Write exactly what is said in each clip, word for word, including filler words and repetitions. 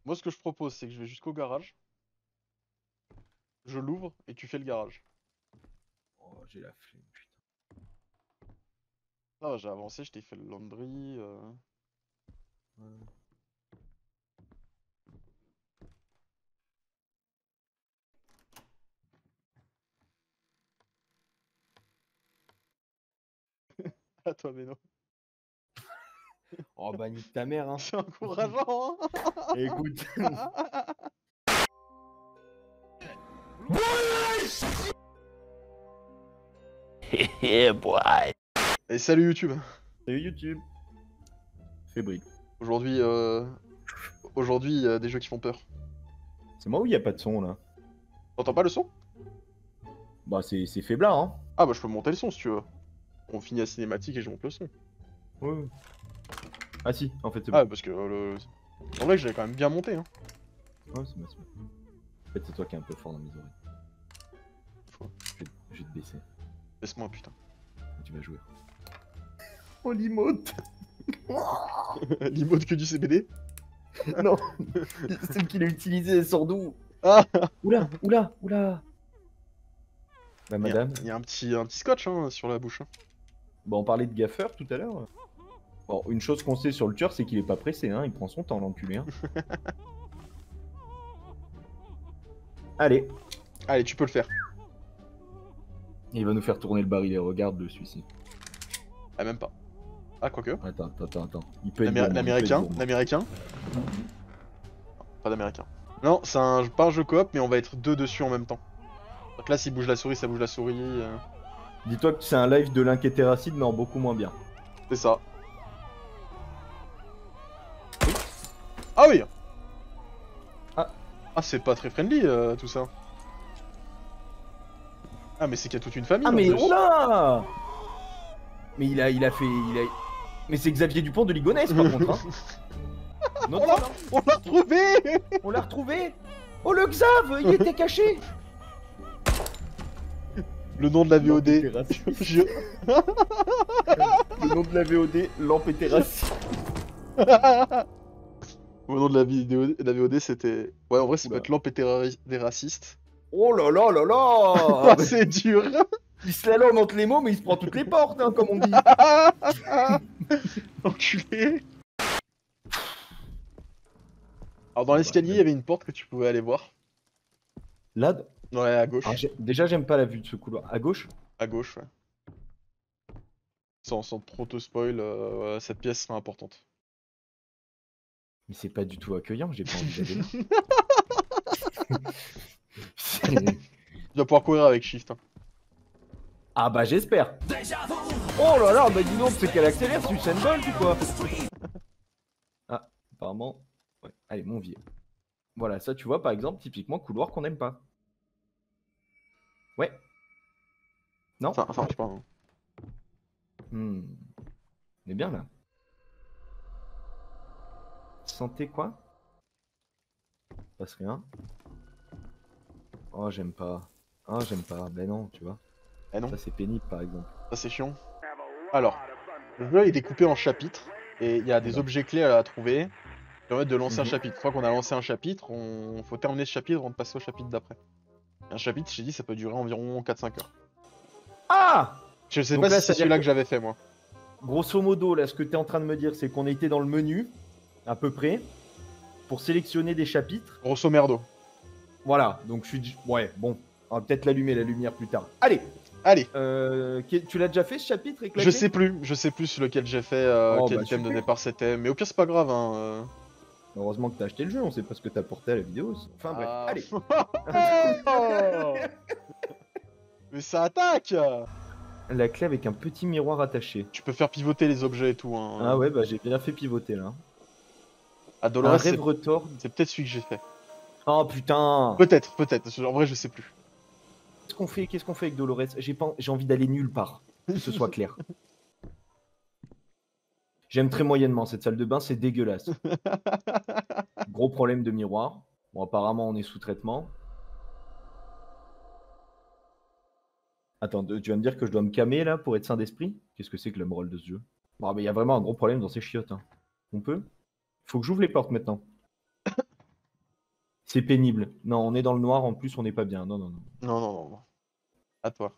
Moi, ce que je propose, c'est que je vais jusqu'au garage. Je l'ouvre et tu fais le garage. Oh, j'ai la flemme, putain. Ah, j'ai avancé, je t'ai fait le laundry. euh. Ouais. À toi, Beno. Oh bah nique ta mère, hein. C'est encourageant, hein. Écoute. Yeah, boy. Et salut YouTube. Salut YouTube. Fébrile. Aujourd'hui, euh... aujourd'hui, il y a des jeux qui font peur. C'est moi où il n'y a pas de son là? T'entends pas le son? Bah c'est c'est faiblard, hein. Ah bah je peux monter le son si tu veux. On finit la cinématique et je monte le son. Ouais. Ah si, en fait c'est bon. Ah parce que euh, le... en vrai que j'avais quand même bien monté, hein. Ouais, c'est bon, c'est bon. En fait c'est toi qui es un peu fort dans mes oreilles. Faut- Je vais, je vais te baisser. Laisse-moi putain. Tu vas jouer. Oh l'imote. L'emote que du C B D. Non. Celle qu'il a utilisée, elle sort d'où? Ah. Oula, oula, oula. Bah Il y a- madame. Il y, a un petit, un petit scotch hein, sur la bouche. Hein. Bah on parlait de gaffeur tout à l'heure. Bon, une chose qu'on sait sur le tueur, c'est qu'il est pas pressé, hein. Il prend son temps, l'enculé. Hein. Allez. Allez, tu peux le faire. Il va nous faire tourner le barillet, regarde le celui-ci. Ah même pas. Ah quoique. Attends, attends, attends. Il peut être L'Améri- gourmand, il peut être L'américain, gourmand. l'américain. Pas d'américain. Non, c'est un, pas un jeu coop, mais on va être deux dessus en même temps. Donc là, s'il bouge la souris, ça bouge la souris. euh, Dis-toi que c'est un live de l'inquiétéracide, mais en beaucoup moins bien. C'est ça. Ah oui. Ah. Ah, c'est pas très friendly euh, tout ça. Ah, mais c'est qu'il y a toute une famille. Ah en mais plus. oh là! Mais il a, il a fait, il a... Mais c'est Xavier Dupont de Ligonnès par contre. Hein. Non, On l'a- On l'a retrouvé. on l'a retrouvé. Oh le Xav, il était caché. Le nom de la V O D. L'empétéracie. Je- Le nom de la V O D, l'empétéracie. Le nom de la vidéo, la V O D, c'était. Ouais, en vrai, ça peut Oula. être l'empétéra des racistes. Oh là là là Ah, là. c'est dur. Il slalom entre les mots, mais il se prend toutes les portes, hein, comme on dit. Enculé. Alors dans l'escalier, il y avait une porte que tu pouvais aller voir. Là, Ouais, à gauche. ah, j'ai- déjà j'aime pas la vue de ce couloir. À gauche? À gauche, ouais. Sans, sans trop te spoil, euh, cette pièce sera importante. Mais c'est pas du tout accueillant, j'ai pas envie d'aller là. C'est- Tu vas pouvoir courir avec Shift. Hein. Ah bah j'espère. Oh là là, bah dis donc, c'est qu'elle accélère, c'est Usain Bolt ou quoi? Ah, apparemment. Ouais. Allez, mon vieux. Voilà, ça tu vois par exemple, typiquement couloir qu'on n'aime pas. Ouais. Non? Enfin, enfin, je sais pas. Hein. Hmm. On est bien là. Santé quoi? Passe rien. Oh j'aime pas. Oh j'aime pas. Ben non, tu vois. Eh non, Ça c'est pénible par exemple. ça c'est chiant. Alors, le jeu est découpé en chapitres et il y a des Alors. objets clés à trouver qui permettent de lancer un Mhm. chapitre. Une fois qu'on a lancé un chapitre, on faut terminer ce chapitre avant de passer au chapitre d'après. Un chapitre, j'ai dit, ça peut durer environ quatre cinq heures. Ah! Je sais Donc pas là, si c'est c'est-à-dire celui-là que- que j'avais fait moi. Grosso modo, là, ce que tu es en train de me dire, c'est qu'on était dans le menu, à peu près, pour sélectionner des chapitres. Grosso merdo. Voilà, donc je suis... dit- Ouais, bon, on va peut-être l'allumer, la lumière plus tard. Allez, Allez, euh, qui- tu l'as déjà fait, ce chapitre avec la je clé sais plus, je sais plus lequel j'ai fait, euh, Oh, quel bah, item de super. départ c'était, mais au pire c'est pas grave hein. euh. Heureusement que t'as acheté le jeu, on sait pas ce que t'as porté à la vidéo. Enfin bref, Ah. allez. Oh mais ça attaque. La clé avec un petit miroir attaché. Tu peux faire pivoter les objets et tout hein. Ah ouais, bah j'ai bien fait pivoter là. À Un Dolores, c'est rêve retord. c'est peut-être celui que j'ai fait. Oh putain. Peut-être, peut-être, en vrai je sais plus. Qu'est-ce qu'on fait Qu'est-ce qu'on fait avec Dolores? J'ai pas... j'ai envie d'aller nulle part, que ce soit clair. J'aime très moyennement cette salle de bain, c'est dégueulasse. Gros problème de miroir. Bon, apparemment, on est sous traitement. Attends, tu vas me dire que je dois me calmer là pour être sain d'esprit? Qu'est-ce que c'est que la morale de ce jeu? Bon, mais il y a vraiment un gros problème dans ces chiottes. Hein. On peut? Faut que j'ouvre les portes maintenant. C'est pénible. Non, on est dans le noir, en plus, on n'est pas bien. Non, non, non. Non, non, non, non. À toi.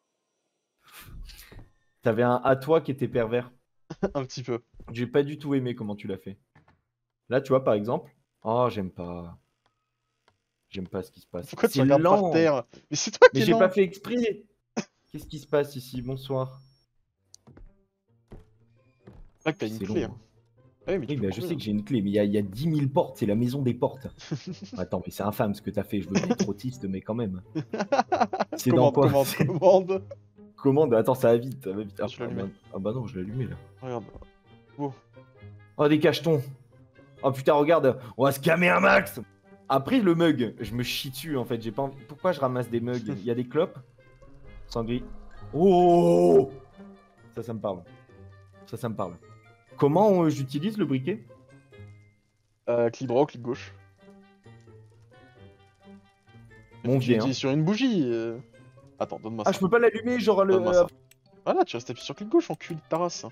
T'avais un à toi qui était pervers. Un petit peu. J'ai pas du tout aimé comment tu l'as fait. Là, tu vois, par exemple. Oh, j'aime pas. J'aime pas ce qui se passe. Pourquoi tu C'est regardes par lent. terre? Mais c'est toi qui Mais es j'ai lent. pas fait exprès. Qu'est-ce qui se passe ici? Bonsoir. C'est vrai que t'as une C'est clé. long. Hein. Ouais, mais tu Oui, peux bah, je courir. sais que j'ai une clé, mais il y, a- il y a dix mille portes, c'est la maison des portes. Attends, mais c'est infâme ce que t'as fait, je veux bien être autiste, mais quand même. C'est dans Commande, quoi? commande, C'est- commande. Commande, attends, ça va vite, ça va vite. Ah, Je l'ai ah, allumé. bah, ah bah non, je l'ai allumé là. Regarde. Oh. Oh, des cachetons. Oh putain, regarde, on va se calmer un max. Après le mug, je me chie dessus en fait, j'ai pas envie... Pourquoi je ramasse des mugs? Il y a des clopes? Sangri. Oh! Ça, ça me parle. Ça, ça me parle. Comment euh, j'utilise le briquet? Euh, clic droit ou clic gauche. Mon Tu vieux, hein. utilises sur une bougie. euh. Attends, donne-moi Ah, ça. je peux pas l'allumer, genre le... Donne-moi ça. Voilà, tu restes appuyé sur clic gauche en cul de ta race.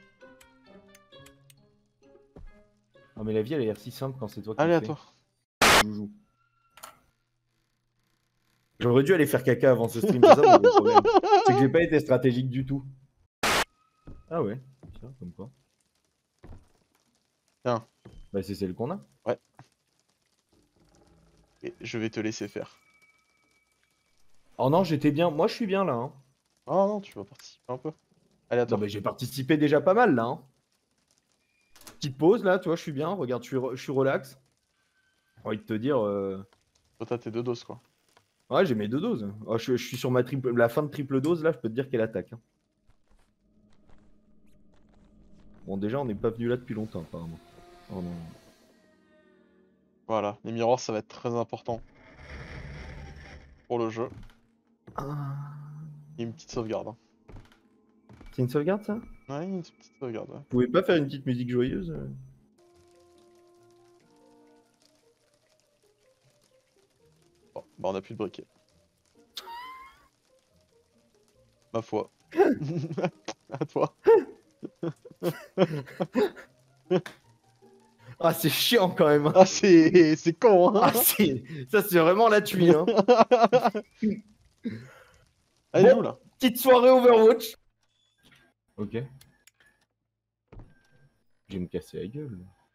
Non mais la vie elle a l'air si simple quand c'est toi qui Allez, le à fais. toi. Joujou. J'aurais dû aller faire caca avant ce stream, c'est ça mon gros problème. C'est que j'ai pas été stratégique du tout. Ah ouais, tiens, comme quoi. Tiens. Bah c'est celle qu'on a. Et je vais te laisser faire. Oh non, j'étais bien, moi je suis bien là. Hein. Ah non, tu vas participer un peu. Allez, à toi. Non mais j'ai participé déjà pas mal là. Hein. Petite pause là, tu vois, je suis bien, regarde, je suis, re- je suis relax. J'ai envie de te dire... Euh... Toi, t'as tes deux doses, quoi. Ouais, j'ai mes deux doses. Oh, je, je suis sur ma triple... la fin de triple dose là, je peux te dire qu'elle attaque. Hein. Bon déjà, on n'est pas venu là depuis longtemps apparemment. Oh non. Voilà, les miroirs, ça va être très important. Pour le jeu. Ah. Et une petite sauvegarde. Hein. C'est une sauvegarde ça? Ouais, une petite sauvegarde, ouais. Vous pouvez pas faire une petite musique joyeuse? euh Bon, bah on a plus de briquet. Ma foi. À toi. Ah, c'est chiant quand même. Hein. Ah, c'est c'est con, hein. Ah, c'est... Ça, c'est vraiment la tuile. Hein. Elle est Bon. où, là? Petite soirée Overwatch. Ok. Je vais me casser la gueule.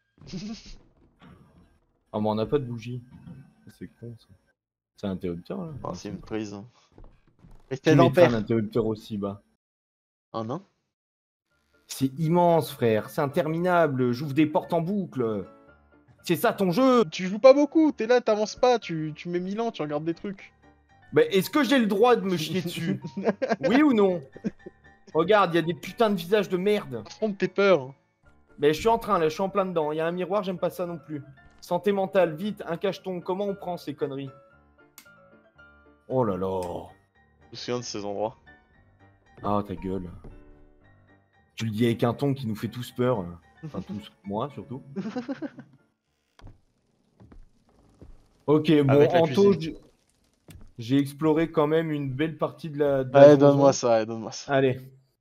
Ah, mais on n'a pas de bougie. C'est con ça. C'est un interrupteur là. Ah, c'est une prise. Qui Restez mettra un d'ampère. interrupteur aussi bas? Un nain? C'est immense, frère. C'est interminable. J'ouvre des portes en boucle. C'est ça ton jeu. Tu joues pas beaucoup, t'es là, t'avances pas, tu, tu mets mille ans, tu regardes des trucs. Bah, est-ce que j'ai le droit de me chier dessus? Oui ou non? Regarde, il y a des putains de visages de merde. Affronte tes peurs. Mais je suis en train, là, je suis en plein dedans. Il y a un miroir, j'aime pas ça non plus. Santé mentale, vite, un cacheton. Comment on prend ces conneries? Oh là là. Je me souviens de ces endroits. Ah, ta gueule. Tu le dis avec un ton qui nous fait tous peur. Enfin, tous. Moi, surtout. Ok, bon, Avec la Anto, cuisine. j'ai- j'ai exploré quand même une belle partie de la... de la Allez, zonzon. donne-moi ça, allez, donne-moi ça. Allez.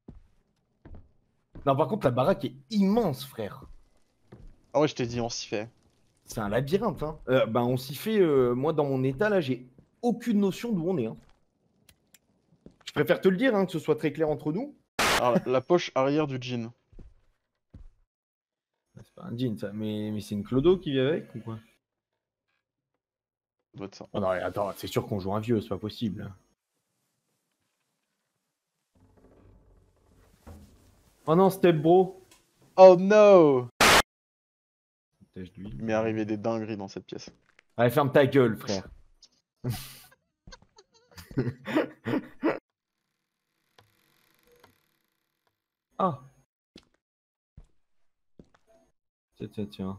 Non, par contre, la baraque est immense, frère. Ah ouais, je t'ai dit, on s'y fait. C'est un labyrinthe, hein. Euh, ben, on s'y fait... euh, moi, dans mon état, là, j'ai aucune notion d'où on est. Hein. Je préfère te le dire, hein, que ce soit très clair entre nous. Alors, la poche arrière du jean. C'est pas un jean, ça. Mais, mais c'est une clodo qui vient avec, ou quoi? Ça doit être ça. Oh non, attends, c'est sûr qu'on joue un vieux, c'est pas possible. Oh non, Step Bro. Oh no! Tâche d'huile. Il m'est arrivé des dingueries dans cette pièce. Allez, ferme ta gueule, frère. Ah. Tiens, tiens, tiens.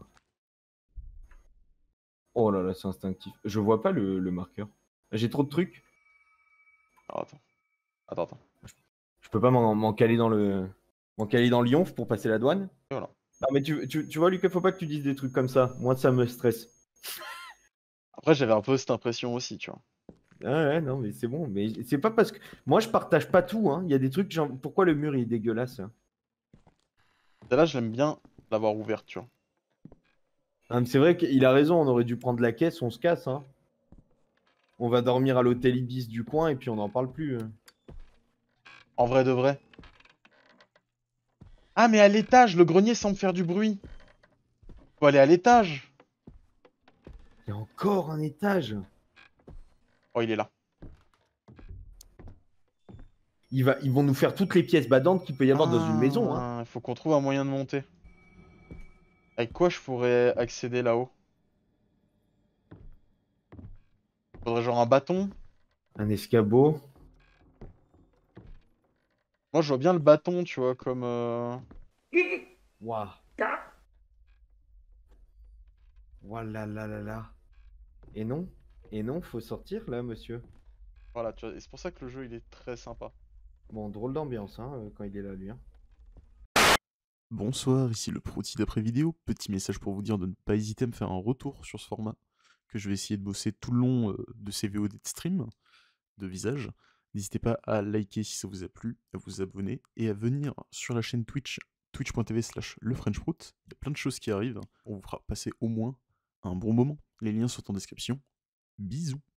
Oh là là, c'est instinctif. Je vois pas le, le marqueur. J'ai trop de trucs. Alors, attends. Attends, attends. Je peux pas m'en m'en caler dans le... M'en caler dans Lyon pour passer la douane. Et voilà. Non mais tu, tu, tu vois Lucas, faut pas que tu dises des trucs comme ça. Moi ça me stresse. Après, j'avais un peu cette impression aussi, tu vois. Ah ouais, non mais c'est bon. Mais c'est pas parce que... Moi je partage pas tout. Hein. Il y a des trucs genre... Pourquoi le mur il est dégueulasse hein. Là, j'aime bien l'avoir ouverte, tu vois. Ah, mais c'est vrai qu'il a raison, on aurait dû prendre la caisse, on se casse. Hein. On va dormir à l'hôtel Ibis du coin et puis on n'en parle plus. hein. En vrai de vrai. Ah, mais à l'étage, le grenier semble faire du bruit. Faut aller à l'étage. Il y a encore un étage. Oh, il est là. Il va, ils vont nous faire toutes les pièces badantes qu'il peut y avoir dans une maison. Hein. Ah, faut qu'on trouve un moyen de monter. Avec quoi je pourrais accéder là-haut? Faudrait genre un bâton. Un escabeau. Moi, je vois bien le bâton, tu vois, comme... euh, Waouh. Voilà là là là. Et non, et non, faut sortir là, monsieur. Voilà, tu vois. Et c'est pour ça que le jeu, il est très sympa. Bon, drôle d'ambiance hein, euh, quand il est là, lui. Hein. Bonsoir, ici le Prouty d'après vidéo. Petit message pour vous dire de ne pas hésiter à me faire un retour sur ce format, que je vais essayer de bosser tout le long euh, de ces V O D de stream, de visage. N'hésitez pas à liker si ça vous a plu, à vous abonner et à venir sur la chaîne Twitch, twitch point tv slash lefrenchprout. Il y a plein de choses qui arrivent, on vous fera passer au moins un bon moment. Les liens sont en description. Bisous.